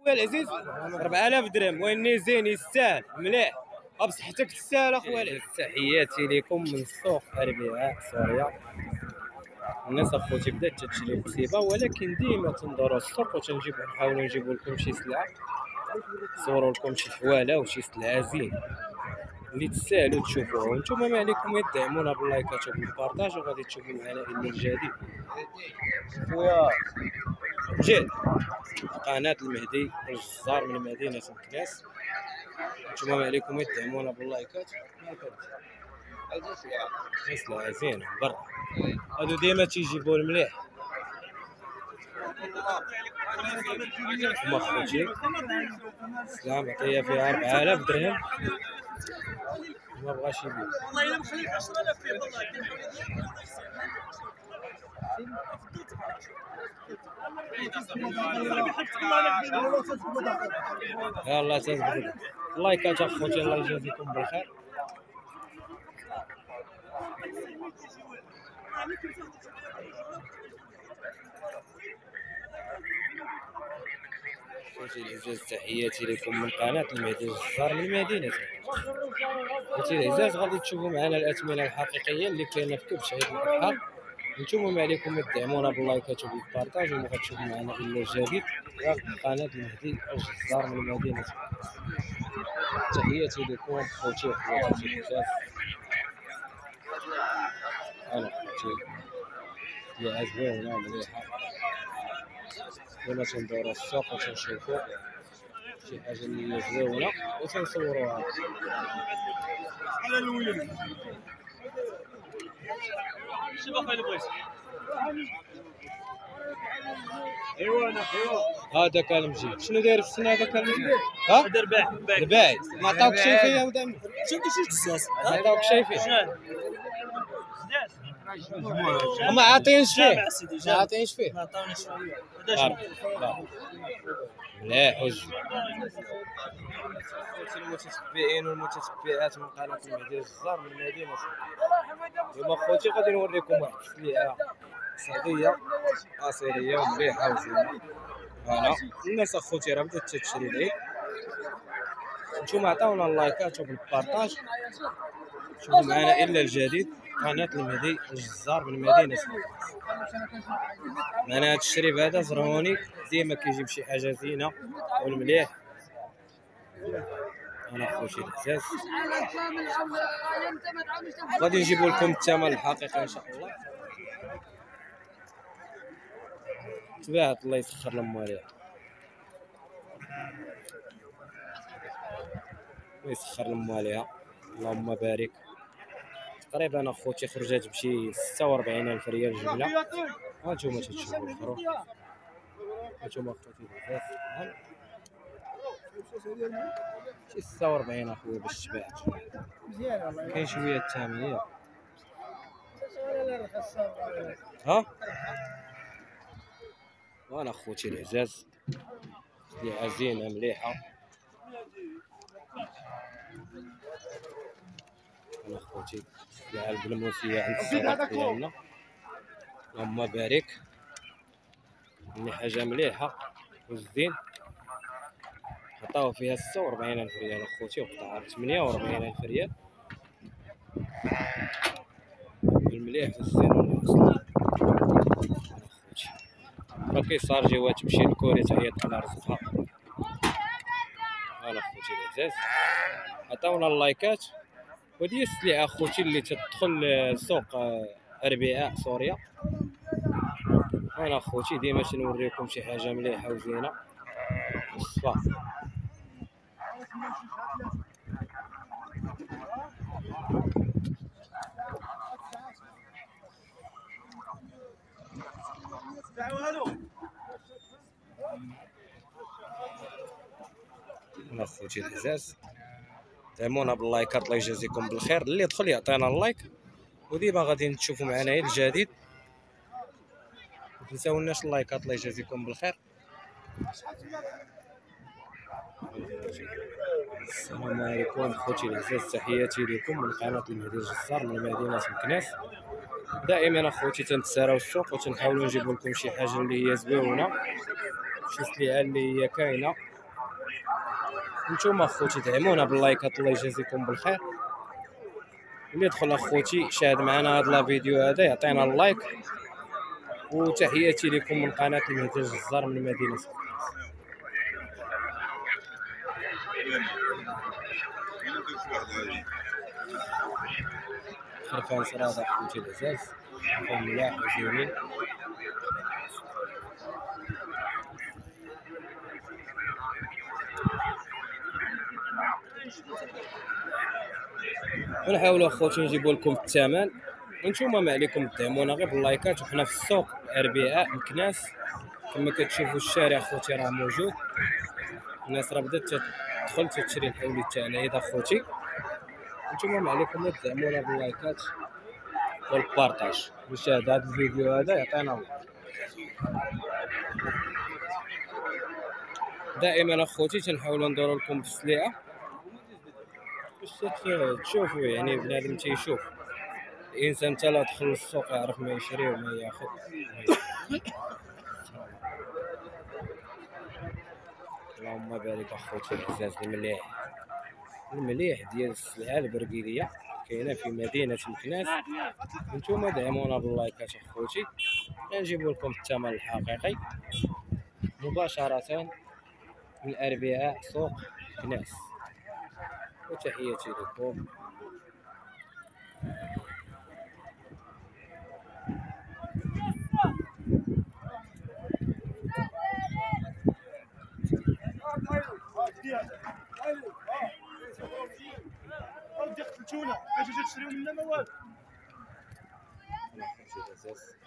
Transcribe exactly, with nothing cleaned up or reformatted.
خويا العزيز أربعة آلاف درهم، واني زين يستاهل مليح بصحتك تستاهل اخويا العزيز. تحياتي لكم من السوق أربعاء سوريا. الناس اخوتي بدات تشري بسيبه، ولكن ديما تندوروا السوق وتنجيبو نحاولوا نجيبوا لكم شي سلعه، نصوروا لكم شي حواله وشي سلعه زين اللي تستاهلوا تشوفوها. وانتم ما عليكم يدعمونا باللايكات وبالبارطاج، وغادي تشوفوا معنا الا الجديد. خويا جيد قناه المهدي الجزار من مدينه مكناس، انتم ما عليكم يدعمونا باللايكات. سلعه زينه برا، هادو ديما تيجيبوا المليح. هما خوتي سلعه معطيه فيها أربعة آلاف درهم، ما بغاش يبيع. والله الا مخليك عشرة آلاف فيه والله. يلا تزبط اللايكات اخوتي، الله يجازيكم بالخير. خوتي العزاز تحياتي لكم من قناه المهدي الجزار من مدينه. خوتي العزاز غادي تشوفوا معنا الاثمنه الحقيقيه اللي كاينه في كبش عيد الأضحى. نتوما ما عليكم يدعمونا باللايكات وبالبارطاج، وما غتشوفوا معنا الا الجديد قناه المهدي الجزار من مدينه. تحياتي لكم خوتي وخواتاتي العزاز. انا خوتي اللي عجبونا مليحه، ديما تندورو السوق وتنشوفو شي حاجه اللي زوينه وتنصوروها. على الولد شي باقي اللي بغيت. ايوا انا ايوا هذا كان مجيد. شنو داير في السنه هذا كان مجيد؟ ها هذا رباح رباعي. ما عطاوك شي فيه يا ودام؟ شنو شي تساس ما عطاوك شي فيه؟ شنو وما عاطينش فيه؟ جامع سيدي ما جامع عاطينش فيه؟ ما عطاونيش هذا شنو مليح وجه. المتتبعين والمتتبعات من قناه المهدي الجزار من مدينه. اليوم خوتي غادي نوريكم واحد السلعه صغيره اصيليه ومليحه وزينه. هنا الناس اخوتي راه بدات تشري العيد. نتوما عطاونا اللايكات وبالبارطاج، شوفوا معنا الا الجديد قناه المهدي الجزار من مدينه. معنا هذا الشريف هذا زروني ديما كيجيب شي حاجه زينه والمليح. انا خوتي العزاز غادي نجيبوا لكم الثمن الحقيقي ان شاء الله. تبعت الله يسخر لهم عليها ويسخر لهم عليها، اللهم بارك. تقريبا اخوتي خرجات بشي ستة وأربعين ألف ريال جمله. ها نتوما تشوفوا الخروج، نتوما اخوتي العزاز شي ستة وأربعين اخويا باش تباعت. كاين شويه الثمنيه ها. وانا اخوتي العزاز سلعه زينه مليحه. انا اخوتي سلعه البلموسيه عند الصداق ديالنا، اللهم بارك. مني حاجه مليحه وزين. عطاو فيها ستة وأربعين ألف ريال اخوتي، وقطعها ثمانية وأربعين ألف ريال. المليح والزين والعسل اخوتي. باقي صار جوات تمشي لكوري تعيط على رزقها. انا اخوتي العزاز عطاونا اللايكات. ودي السلعه اخوتي اللي تدخل سوق أربعاء سوريا. انا اخوتي ديما تنوريكم شي حاجه مليحه وزينه بالصفا. انا اخوتي العزاز دعمونا باللايكات، الله يجازيكم بالخير. اللي يدخل يعطينا اللايك، وديما غادي تشوفوا معنا الجديد. ما تنساوناش اللايكات، الله يجازيكم بالخير. السلام عليكم خوتي العزاز، تحياتي لكم من قناه المهدي الجزار من مدينه مكناس. دائما اخوتي تنتساراو السوق وتنحاولوا نجيبوا لكم شي حاجه اللي هي زوينه، شي سلعه اللي هي كاينه نتوما اخوتي دعمونا باللايكات، الله يجازيكم بالخير. اللي يدخل اخوتي شاهد معنا هذا الفيديو هذا يعطينا اللايك. وتحياتي لكم من قناه المهدي الجزار من مدينه خرفان سرادة اخوتي العزاز، خرفان ملاح وزينين. ونحاولوا اخوتي نجيبوا لكم الثمن، وانتوما ما عليكم تدعمونا غير باللايكات. وحنا في السوق اربعاء مكناس كما كتشوفوا الشارع اخوتي راه موجود، الناس راه بدات تدخل تشري الحولي تاعنا هذا اخوتي. انتوما ما عليكم غير تدعمونا باللايكات والبارطاج. مشاهد هذا الفيديو هذا يعطينا الله. دائما اخوتي تنحاولوا ندوروا لكم بالسلعه باش تشوفوا، يعني بنادم تيشوف. الانسان حتى لا دخل للسوق يعرف ما يشري وما ياخذ. اللهم بارك اخوتي العزاز. المليح المليح ديال السلعه البرقيليه كاينه في مدينه مكناس. نتوما دعمونا باللايكات اخوتي، غنجيبوا لكم الثمن الحقيقي مباشره من الاربعاء سوق مكناس. وتحياتي لكم. قلتونا باش تشريو منا مواد.